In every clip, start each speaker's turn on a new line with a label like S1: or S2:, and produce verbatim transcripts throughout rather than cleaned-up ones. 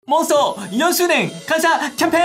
S1: モンストよんしゅうねん感謝キャンペーン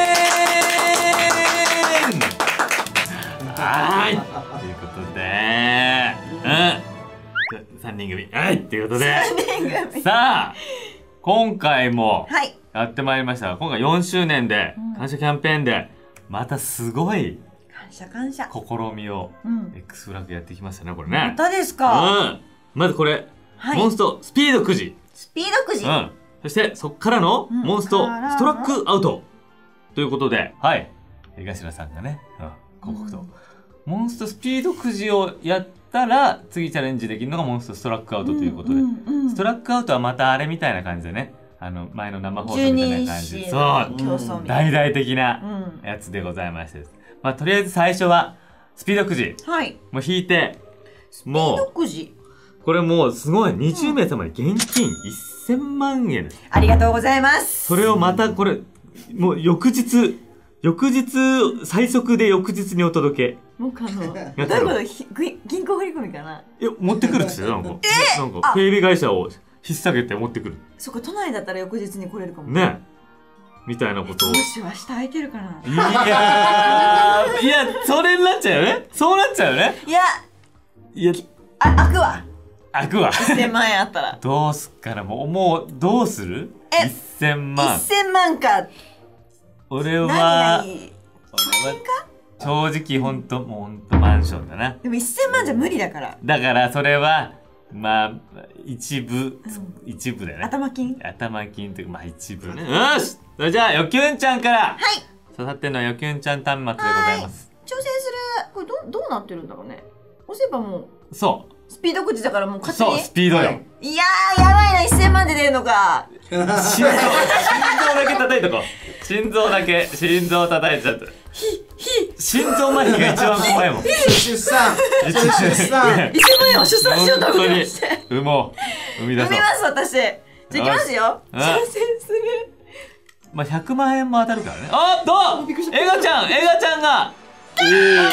S1: はーいということで、うん、さんにん組はいということでさあ今回もやってまいりましたが、今回よんしゅうねんで感謝キャンペーンでまたすごい
S2: 感謝感謝
S1: 試みを X フラッグやってきましたね、これね。
S2: またですか。
S1: うん、まずこれ、
S2: はい、
S1: モンストスピードくじ
S2: スピードくじ、うん、
S1: そしてそっからのモンストストラックアウトということで、はい江頭さんがね、うん、広告と、うん、モンストスピードくじをやったら次チャレンジできるのがモンストストラックアウトということで、うんうんうん、ストラックアウトはまたあれみたいな感じでね、あの前の生放送みたいな感じで、そう、うん、大々的なやつでございまして、うん、まあとりあえず最初はスピードくじ、はい、もう引いて、もうスピードくじこれもうすごいにじゅうめいさまに現金せんまんえんです。
S2: ありがとうございます。
S1: それをまたこれもう翌日翌日最速で翌日にお届け。
S2: もう可能。どういうこと？銀行振り込みかな。
S1: いや持ってくるんですよ。なんかえー、なんか警備会社を引っ提げて持ってくる。
S2: そこ都内だったら翌日に来れるかも
S1: ね。みたいなことを。
S2: もしは下空いてるかな。
S1: いやーいやそれになっちゃうよね。そうなっちゃうよね。
S2: いや
S1: いや
S2: あ開くわ。
S1: 開くわ。
S2: せんまんえんあったら。
S1: どうすっからもうもうどうする？
S2: え
S1: せんまん。
S2: せんまんか。
S1: 俺は俺は正直ほんともうほんとマンションだな。
S2: でもせんまんじゃ無理だから。
S1: だからそれはまあ一部、うん、一部だよね。
S2: 頭金
S1: 頭金というかまあ一部ね。よしそれじゃあよきゅんちゃんから。はい刺さってるのはよきゅんちゃん端末でございます。
S2: 挑戦するこれどどうなってるんだろうね。押せばもう
S1: そう
S2: スピードくじだからもう勝手に。
S1: そうスピードよ。
S2: いやーやばいな、せんまんで出るのか。
S1: 心臓心臓だけ叩いとこう。心臓だけ心臓叩いちゃった。
S2: ひひ
S1: 心臓麻痺が一番怖いもん。
S3: 出産出産
S2: いちまんえんを出産しようと思いまして。
S1: 産もう産み出そう。
S2: 産みます私。じゃあいきますよ。挑戦する。
S1: まあひゃくまんえんも当たるからね。あっとエガちゃんエガちゃんがおーおー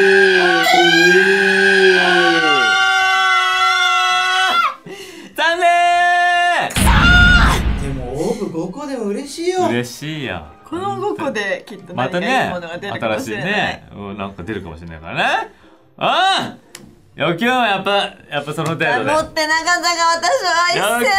S1: 残念
S3: ー。でもオーブごこでも嬉しいよ。
S1: 嬉しいよ。
S2: このごこできっと何かいいものが出るかもしれない。
S1: 新しいね、うん、なんか出るかもしれないからね。ああよきゅんはやっぱやっぱその程度で。
S2: 持ってなかったが私はせん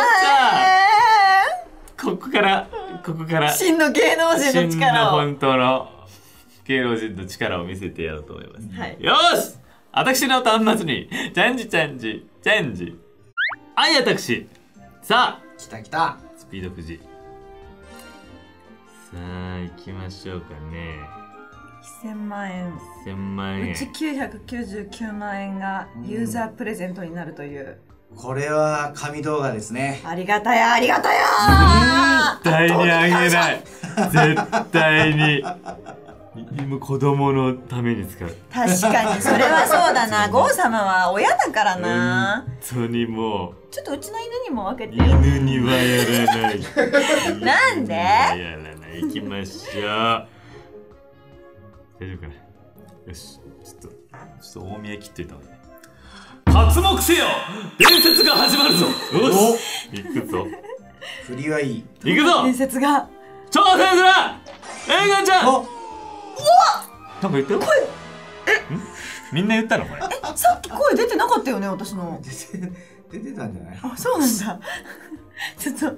S2: まんえん。
S1: ここからここから
S2: 真の芸能人の力を。
S1: 真の本当の芸能人の力を見せてやろうと思います。
S2: はい、
S1: よし私の端末にチャンジチャンジチャンジはい私さあ
S3: 来た来た
S1: スピードくじさあ行きましょうかね。
S2: せんまんえん
S1: せんまんえん
S2: うちきゅうひゃくきゅうじゅうきゅうまんえんがユーザープレゼントになるという、
S3: うん、これは神動画ですね。
S2: ありがたやありがたや
S1: 絶対にあげない絶対に今子供のために使う。
S2: 確かにそれはそうだな。ゴー様は親だからな。
S1: 本当にもう
S2: ちょっとうちの犬にも分けて。
S1: 犬にはやらない
S2: なんで
S1: やらない。行きましょう。大丈夫かな。よしちょっとちょっと大見え切っといた方がいいね。刮目せよ伝説が始まるぞ。よし行くぞ。
S3: 振りはいい。
S1: 行くぞ
S2: 伝説が
S1: 挑戦するエガちゃん。うわなんか言ったよ。
S2: 声え
S1: みんな言ったのこれ。
S2: えさっき声出てなかったよね私の。
S3: 出てたんじゃない。
S2: あそうなんだちょっと、うん、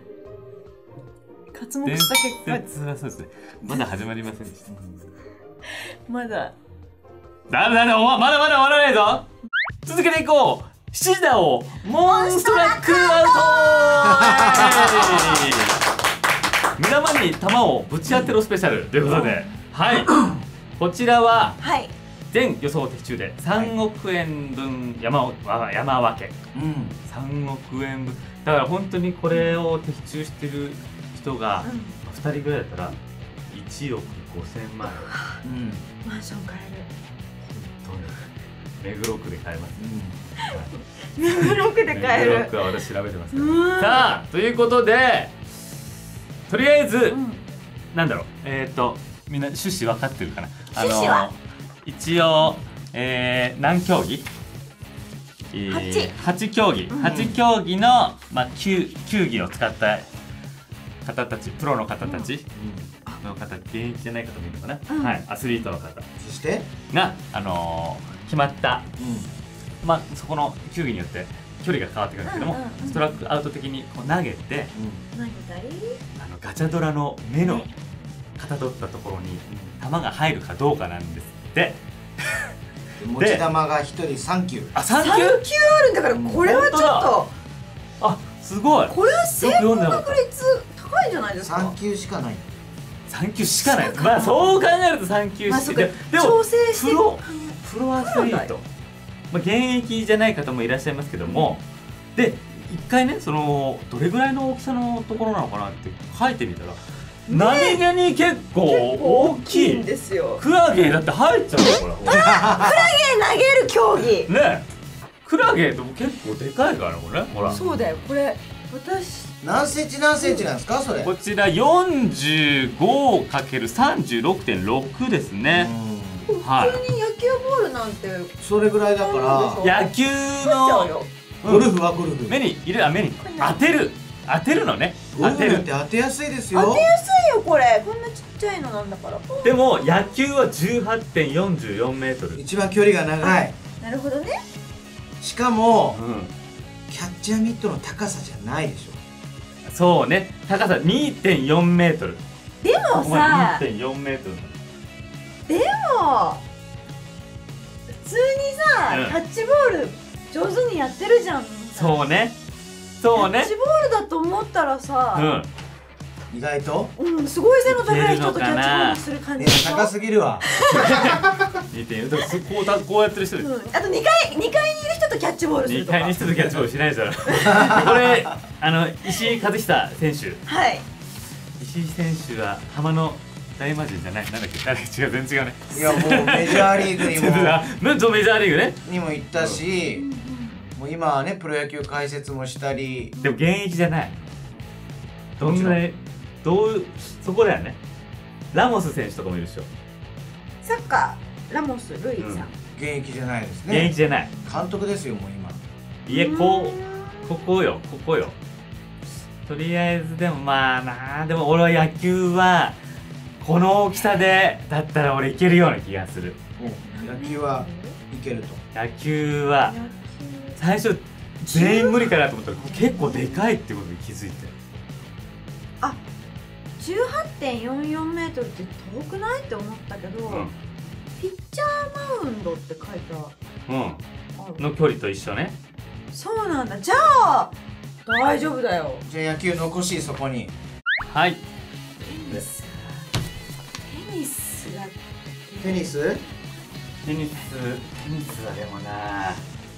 S2: 刮目した結果
S1: 伝説はそうですね。まだ始まりませんでした
S2: まだ
S1: だめだめまだまだ終わらないぞ。続けていこう。七時だをモンストラックアウト目玉に弾をぶち当てろスペシャルということで、はいこちらは全予想的中でさんおくえんぶん山山分け、うん、さんおくえんぶんだから本当にこれを的中してる人がふたりぐらいだったらいちおくごせんまんえん、うん、
S2: マンション買える。
S1: 本当に目黒区で買えます、
S2: うん、目黒区で買える。
S1: 目黒区は私調べてますから。さあということでとりあえず、うん、なんだろうえっ、ー、とみんな趣旨分かってるかな。あの一応、えー、何競技、えー、はち競技、うん、はち競技の、まあ、きゅう球技を使った方たち、プロの方たちの方、現役じゃない方もいるのかな、
S2: うん
S1: はい、アスリートの方
S3: そして
S1: が、あのー決まった、
S3: う
S1: まあ、そこの球技によって距離が変わってくるんですけども、
S2: うんうんうん
S1: ストラックアウト的にこう投げて、
S2: 投げたり
S1: あのガチャドラの目のかたどったところに球が入るかどうかなんですって。
S3: ん持ち球がひとりさん球
S1: あ、さん
S2: さん
S1: 球
S2: 球あるんだから、これはちょっと
S1: あ、すごい。
S2: これは成功確率高いんじゃないですか。
S3: さん球しかない
S1: さん球しかない。まあそう考えるとさん球
S2: まあそうか
S1: しか。でも
S2: 調整して
S1: プロプロアスリート、まあ現役じゃない方もいらっしゃいますけども、で一回ね、そのどれぐらいの大きさのところなのかなって書いてみたら、何気に結構大きい
S2: んですよ。
S1: クラゲだって入っちゃうよこれ。
S2: 投げる競技。
S1: ねえ、クラゲって結構でかいからこれ、ほら。
S2: そうだよ、これ私
S3: 何センチ何センチなんですかそれ
S1: こちら よんじゅうごかけるさんじゅうろくてんろく ですね。はい
S2: 普通に野球ボールなんて
S3: それぐらいだから
S1: 野球
S2: 取っちゃう
S1: の
S2: よ。
S3: ゴルフはゴルフ
S1: 目に入れ、あ、目に当てる当てるのね。
S3: ゴルフっ
S1: 当てる。
S3: て当てやすいですよ
S2: 当てやすいよこれ。こんなちっちゃいのなんだから。
S1: でも野球は じゅうはってんよんじゅうよんメートル。
S3: 一番距離が長い
S2: なるほどね。
S3: しかも
S1: う
S3: キャッチャーミットの高さじゃないでしょ
S1: ん、そうね。高さ にてんよんメートル。
S2: でも
S1: ここが
S2: さ、
S1: にてんよんメートル。
S2: でも普通にさ、
S1: うん
S2: キャッチボール上手にやってるじゃん。
S1: そうね。そうね
S2: キャッチ。ボールだと思ったら
S1: う
S2: さ、
S1: ん。
S3: 意外と
S2: うん、すごい背の高い人とキャッチボ
S1: いけるのかな
S2: ールする感じ
S3: ね
S2: でしょ。
S3: 高すぎるわ
S1: にてんよん。だからこうたこうやってる人です。
S2: うん、あとにかいにかいにいる人とキャッチボールする
S1: に
S2: とか。
S1: かいにしてとキャッチボールしないじゃん。これあの石井和久選手。
S2: はい。
S1: 石井選手は浜の大魔神じゃない、なんだっけ、あれ違う、全然違うね。
S3: いやもうメジャーリーグにも
S1: なんとメジャーリーグね。
S3: にも行ったし、もう今はねプロ野球解説もしたり
S1: でも現役じゃない。どんなどういうそこだよね。ラモス選手とかもいるでしょ。
S2: サッカーラモスルイさん。
S1: うん
S3: 現役じゃないです
S1: 現役
S3: ね
S1: じゃない。
S3: 監督ですよもう今
S1: いえ、こうここよ、ここよ。とりあえずでもまあなあ、でも俺は野球はこの大きさでだったら俺いけるような気がする。
S3: 野球はいけると
S1: 野球は最初全員無理かなと思ったら結構でかいってことに気づいて。
S2: あ、じゅうはってんよんよんメートルって遠くないって思ったけど、
S1: うん
S2: ピッチャーマウンドって書いてあ
S1: うん
S2: る。
S1: の距離と一緒ね。
S2: そうなんだ。じゃあ大丈夫だよ。
S3: じゃあ野球残しそこに
S1: はい。
S2: テニステニスだって
S3: テニス
S1: テニステニスはでもな、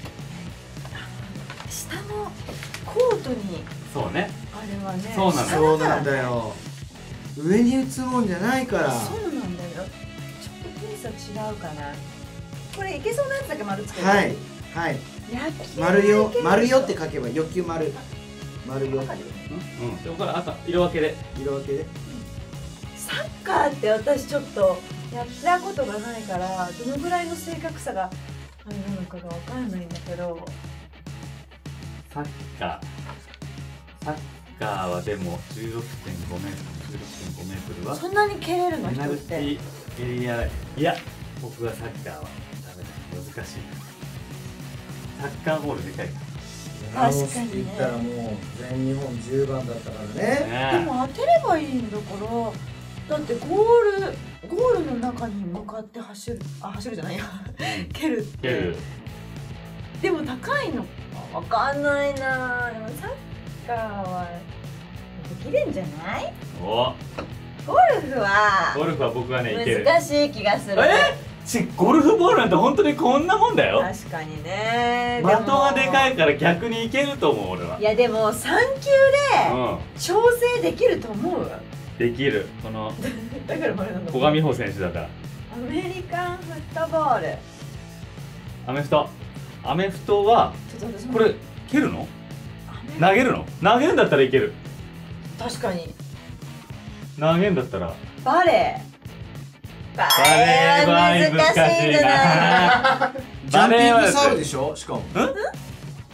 S2: 下のコートに
S1: そうね。
S2: あれはね、
S1: そうなの
S3: そうなんだよ上に打つもんじゃないから
S2: そうなんだよ。ちょっとテニスは違うかな。これいけそうなやつだけ丸つけて。
S3: はいはい
S2: 野球
S3: 丸よ
S2: いける
S3: 丸よって書けば欲求丸丸よ
S2: わかる。
S1: うん。でもこれ赤色分けで。
S3: 色分けで
S2: サッカーって私ちょっとやったことがないからどのぐらいの正確さがあれなのかがわかんないんだけど、
S1: サッカーサッカーはでも じゅうろくてんごメートル、じゅうろくてんごメートルは
S2: そんなに蹴れるの
S1: ペナル
S2: 人って。
S1: ティエリア。いや、僕はサッカーはダメだ、難しい。サッカーボールでかいか
S3: ラモスって言ったらもう全日本じゅうばんだったからね
S1: らね。
S2: でも当てればいいんだから。だってゴールゴールの中に向かって走る、あ、走るじゃないや蹴るって
S1: 蹴る。
S2: でも高いのわかんないな。でもサッカーはできるんじゃない？
S1: お、
S2: ゴルフは
S1: ゴルフは僕はね、いける。
S2: 難しい気がする。
S1: えちゴルフボールなんて本当にこんなもんだよ。
S2: 確かにね。
S1: 的がでかいから逆にいけると思う俺は。
S2: いやでもさん球で
S1: う
S2: 調整できると思う。
S1: ん、できる。この
S2: だからあれなんだ。
S1: 古賀美穂選手だから。
S2: アメリカンフットボール。
S1: アメフトアメフトは
S2: ちょっと私も
S1: これ蹴るの？
S2: アメ
S1: 投げるの？投げるんだったらいける。
S2: 確かに
S1: 投げるんだったら。
S2: バレー。バ
S1: レーは
S2: 難しいんじゃない？
S3: ジャンピングサーブでしょしかも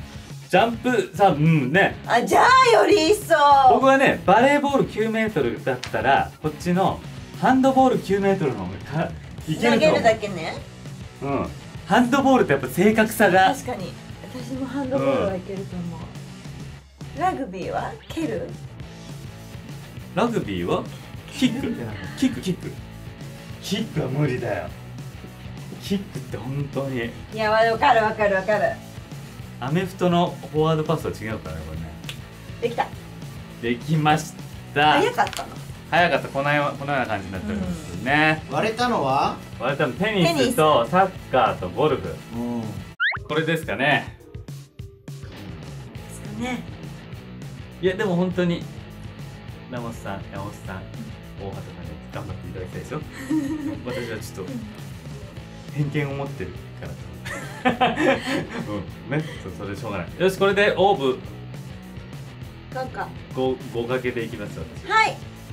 S1: ジャンプさうんね。
S2: あ、じゃあより一層。
S1: 僕はねバレーボールきゅうメートルだったらこっちのハンドボールきゅうメートルの方がいけると思う。
S2: 投げるだけね。
S1: うん。ハンドボールってやっぱ正確さが。
S2: 確かに私もハンドボールはいけると思う。うん、ラグビーは蹴る？
S1: ラグビーはキックキックキックキックは無理だよ。キックって本当に。
S2: いや、わかるわかるわかる。
S1: アメフトのフォワードパスは違うからねこれね。
S2: できた。
S1: できました。
S2: 早かったの。
S1: 早かった。このようこのような感じになっておりますね。
S3: 割れたのは
S1: 割れたのテニスとサッカーとゴルフ。
S3: うん、
S1: これですかね。
S2: ですかね。
S1: いやでも本当にラモスさん、山本さん、大畑さんに頑張っていただきたいですよ。私はちょっと偏見を持ってるからうんね、そそれでしょうがない。よし、これでオーブ
S2: なんか
S1: ごごかけていきます私。
S2: はい。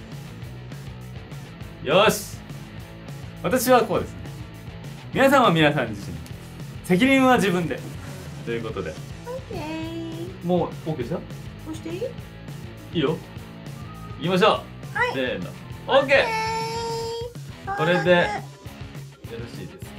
S1: よし、私はこうですね。皆さんは皆さん自身、責任は自分でということで。
S2: オッケー。
S1: もう OK でした？
S2: 押していい？
S1: いいよ。行きましょう。
S2: はい。
S1: せーの。OK。これでよろしいですか？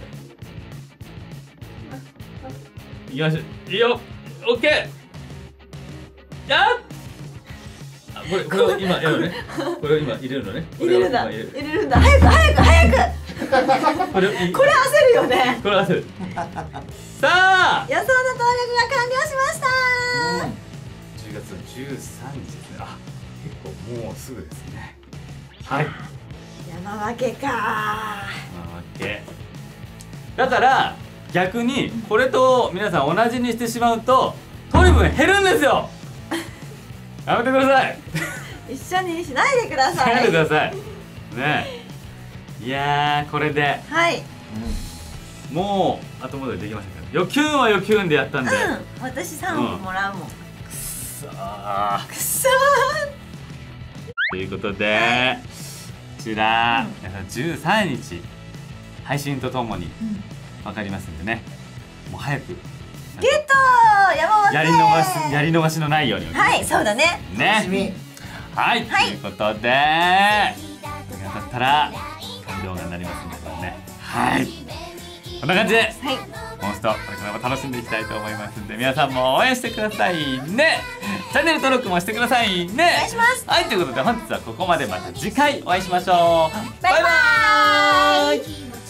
S1: 行きましょう。いいよ。OK。やっ。あ、これこれを今やるね。これを今入れるのね。
S2: 入れるんだ。
S1: これを今
S2: 入れるんだ。早く早く早く。
S1: これをい
S2: これ焦るよね。
S1: これ焦る。さあ。
S2: 予想の登録が完了しました。
S1: じゅうがつじゅうさんにちですね。あ、結構もうすぐですね。はい。
S2: 山分けか。
S1: 山分け。だから逆にこれと皆さん同じにしてしまうと取る分減るんですよ。やめてください。
S2: 一緒にしないでください。
S1: やめてください。ねえ。いやーこれで。
S2: はい。
S1: もう後戻りできませんから。よきゅんはよきゅんでやったんで。
S2: うん。私三億もらうもん。くっ
S1: そー。
S2: くっそー。
S1: ということで、こちら、うん、皆さんじゅうさんにち配信とともにわかりますんでね。もう早く。
S2: ゲットー山本。
S1: やり逃しやり逃しのないように。
S2: はい、そうだね。
S1: ね。はい、はい、ということで、皆さんだったら動画になりますんでね。はい。こんな感じで、はい、モンストこれからも楽しんでいきたいと思いますんで、皆さんも応援してくださいね。チャンネル登録もしてくださいね。お
S2: 願いします。
S1: はい、ということで本日はここまで。また次回お会いしましょう。
S2: バイバーイ。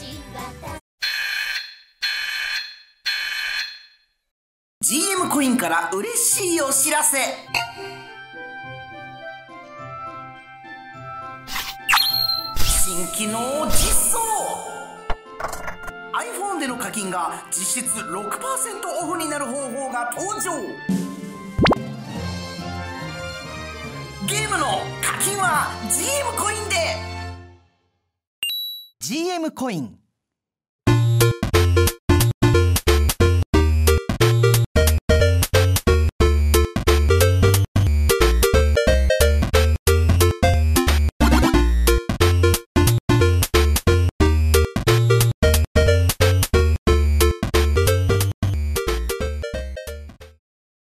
S4: ジーエム コインから嬉しいお知らせ。新機能実装。 iPhone での課金が実質 ろくパーセント オフになる方法が登場。ゲームの課金は ジーエム コインで。 ジーエム コイン